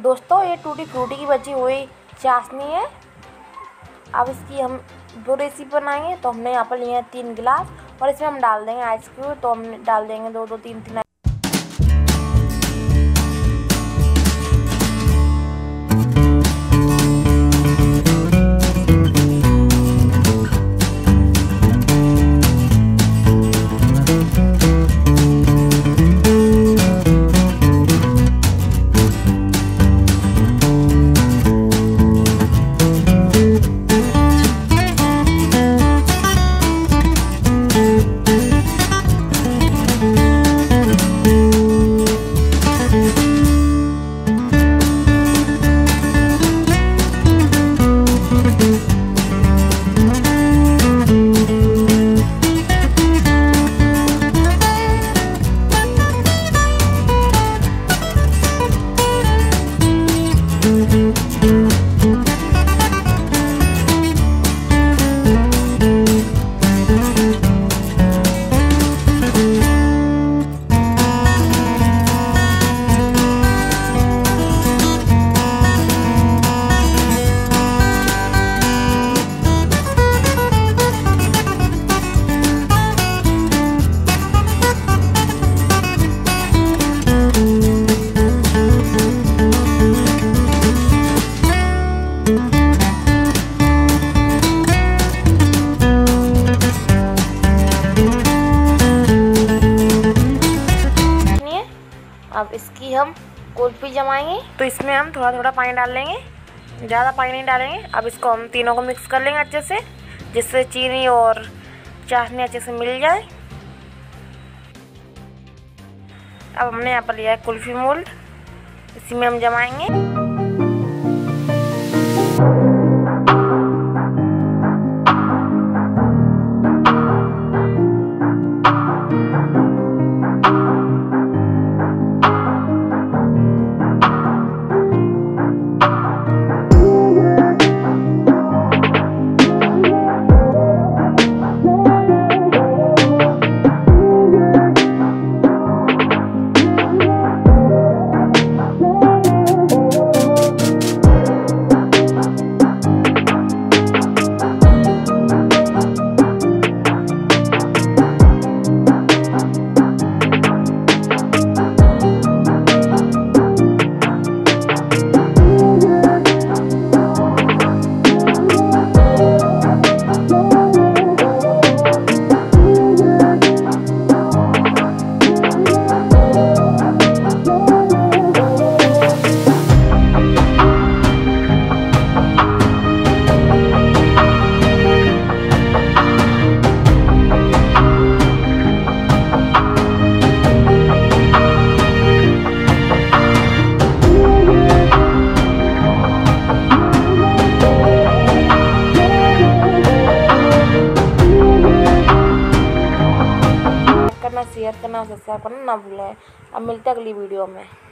दोस्तों ये tutti frutti की बची हुई चाशनी है। अब इसकी हम 2 रेसिपी बनाएंगे। तो हमने यहाँ पर लिए हैं 3 गिलास और इसमें हम डाल देंगे आइस क्यूब। तो हम डाल देंगे 2 3 अब इसकी हम कुल्फी जमाएंगे। तो इसमें हम थोड़ा थोड़ा पानी डाल लेंगे, ज़्यादा पानी नहीं डालेंगे। अब इसको हम तीनों को मिक्स कर लेंगे अच्छे से, जिससे चीनी और चाशनी अच्छे से मिल जाए। अब हमने यहाँ पर लिया है कुल्फी मोल्ड, इसी में हम जमाएंगे। शेयर करना, सब्सक्राइब करना ना भूलें। अब मिलते हैं अगली वीडियो में।